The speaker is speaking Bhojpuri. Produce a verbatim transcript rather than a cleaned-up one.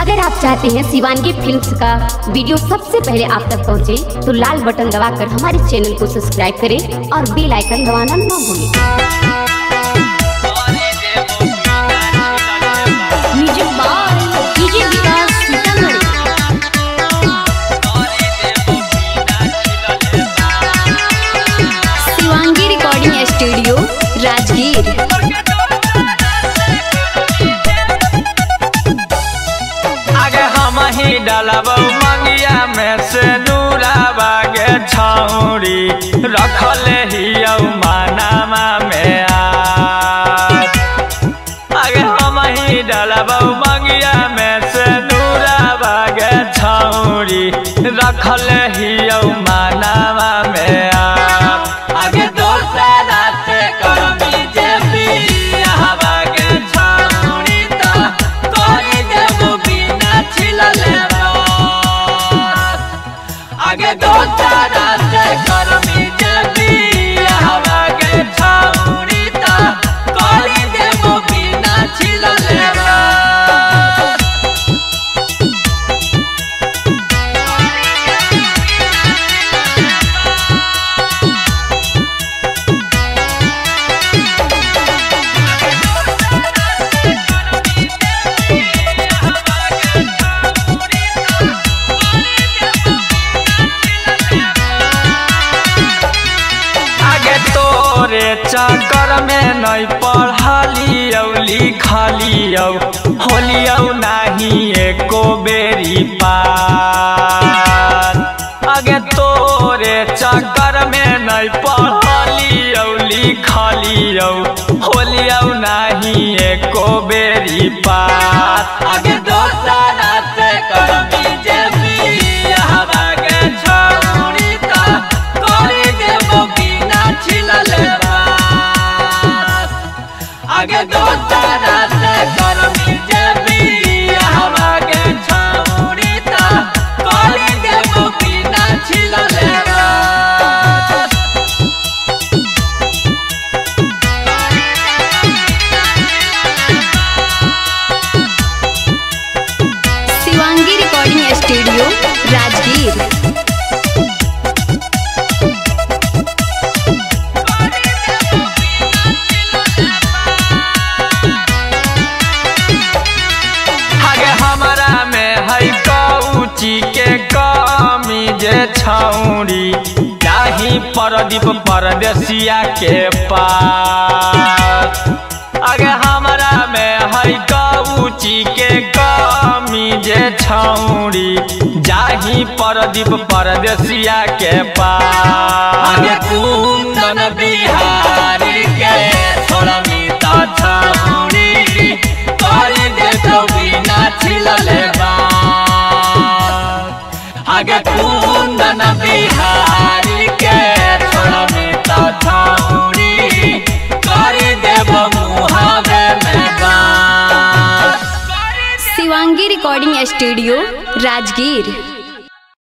अगर आप चाहते हैं शिवांगी फिल्म्स का वीडियो सबसे पहले आप तक पहुंचे, तो लाल बटन दबाकर हमारे चैनल को सब्सक्राइब करें और बेल आइकन दबाना न भूलें। Shivangi recording studio Rajgir. डालबो मंगिया में से नूराबा गे छौरी रखले हियौ मानामा में आज। आगे हम ही डालबो मंगिया में से नूराबा गे छौरी रखले हियौ मानामा में आज। आगे दोसरा रात करमी जे बियाहबा गे छौरी त कहि देबो बिना छिलले। आगे दोसरा रात करमी जे बियाहबा गे छौरी त कहि देबो बिना छिलले। चक्कर में नहीं पढ़लियौ लिखलियौ होलियौ नहीं एको बेरी पार। आगे तोरे चक्कर में नहीं पढ़लियौ लिखलियौ होलियौ नहीं एको बेरी पार। आगे दोसरा रात करमी जे बियाहबा गे छौरी त कहि देबो बिना छिलले। आगे दोसरा रात करमी जे बियाहबा गे छौरी त कहि देबो बिना छिलले। Shivangi recording studio Rajgir. के कमी जे छौरी जाही परदीप परदेसिया के पास। आगे हमरा में है कऊची के कमी जे छौरी जाही परदीप परदेसिया के पास। आगे कुंदन बिहारी के छोड़मी त छौरी कहि देबो बिना छिलले। आगे कुंदन बिहारी के छोड़मी त छौरी कहि देबो मुहावे में बात। Shivangi recording studio Rajgir.